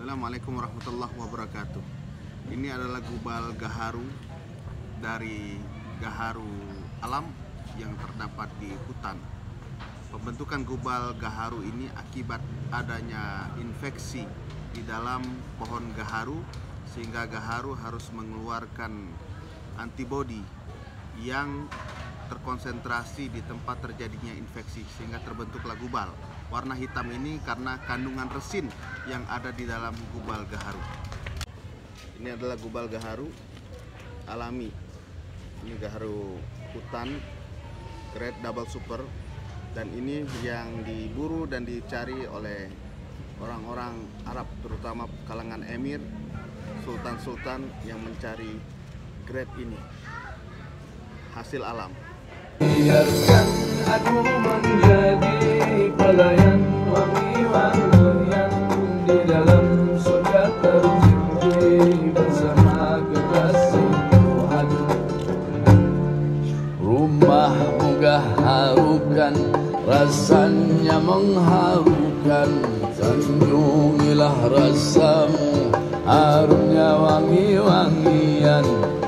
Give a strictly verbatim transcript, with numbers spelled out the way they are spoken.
Assalamualaikum warahmatullahi wabarakatuh. Ini adalah gubal gaharu dari gaharu alam yang terdapat di hutan. Pembentukan gubal gaharu ini akibat adanya infeksi di dalam pohon gaharu, sehingga gaharu harus mengeluarkan antibodi yang terkonsentrasi di tempat terjadinya infeksi, sehingga terbentuklah gubal. Warna hitam ini karena kandungan resin yang ada di dalam gubal gaharu. Ini adalah gubal gaharu alami. Ini gaharu hutan grade double super, dan ini yang diburu dan dicari oleh orang-orang Arab, terutama kalangan emir, sultan-sultan yang mencari grade ini, hasil alam. Biarkan aku menjadi pelayan wangi-wangian di dalam surga tercinta bersama kekasih Tuhan. Rumahmu gaharukan, rasanya mengharukan, sanjungilah rasamu, harumnya wangi-wangian.